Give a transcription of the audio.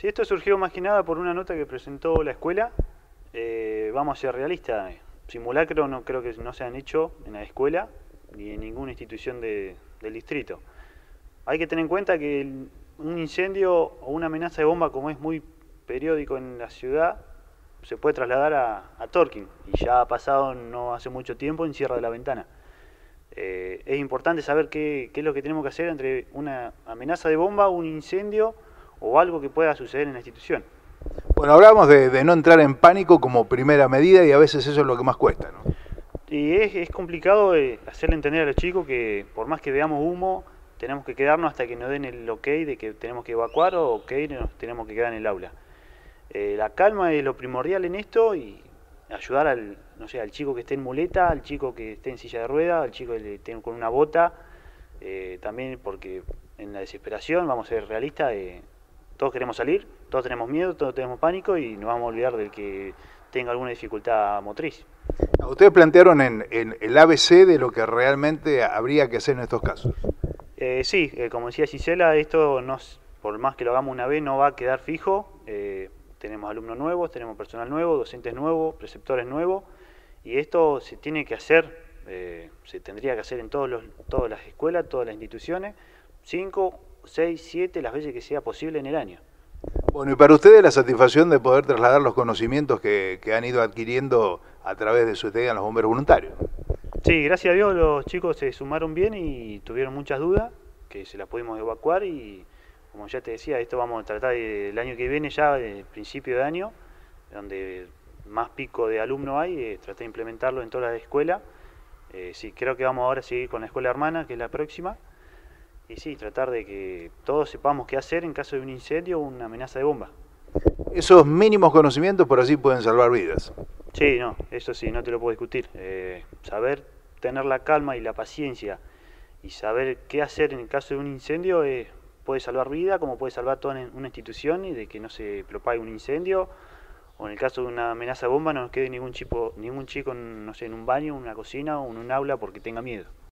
Sí, esto surgió más que nada por una nota que presentó la escuela. Vamos a ser realistas, simulacro no creo que no se han hecho en la escuela ni en ninguna institución del distrito. Hay que tener en cuenta que un incendio o una amenaza de bomba, como es muy periódico en la ciudad, se puede trasladar a Torquín, y ya ha pasado no hace mucho tiempo en Sierra de la Ventana. Es importante saber qué es lo que tenemos que hacer entre una amenaza de bomba, un incendio o algo que pueda suceder en la institución. Bueno, hablamos de no entrar en pánico como primera medida y a veces eso es lo que más cuesta, ¿no? Y es complicado hacerle entender a los chicos que por más que veamos humo, tenemos que quedarnos hasta que nos den el ok de que tenemos que evacuar o ok nos tenemos que quedar en el aula. La calma es lo primordial en esto, y ayudar al, no sé, al chico que esté en muleta, al chico que esté en silla de ruedas, al chico que esté con una bota, también porque en la desesperación, vamos a ser realistas, todos queremos salir, todos tenemos miedo, todos tenemos pánico y nos vamos a olvidar del que tenga alguna dificultad motriz. Ustedes plantearon en el ABC de lo que realmente habría que hacer en estos casos. Sí, como decía Gisela, esto por más que lo hagamos una vez no va a quedar fijo. Tenemos alumnos nuevos, tenemos personal nuevo, docentes nuevos, preceptores nuevos, y esto se tiene que hacer, se tendría que hacer en todas las escuelas, todas las instituciones, 5, 6, 7, las veces que sea posible en el año. Bueno, y para ustedes la satisfacción de poder trasladar los conocimientos que han ido adquiriendo a través de su estadía en los bomberos voluntarios. Sí, gracias a Dios los chicos se sumaron bien y tuvieron muchas dudas, que se las pudimos evacuar, y como ya te decía, esto vamos a tratar el año que viene ya, principio de año, donde más pico de alumnos hay, tratar de implementarlo en todas las escuelas. Sí, creo que vamos ahora a seguir con la escuela hermana, que es la próxima, y sí, tratar de que todos sepamos qué hacer en caso de un incendio o una amenaza de bomba. Esos mínimos conocimientos por así pueden salvar vidas. Sí, no, eso sí, no te lo puedo discutir. Saber tener la calma y la paciencia y saber qué hacer en el caso de un incendio puede salvar vida, como puede salvar toda una institución y de que no se propague un incendio, o en el caso de una amenaza de bomba no nos quede ningún chico, no sé, en un baño, en una cocina o en un aula porque tenga miedo.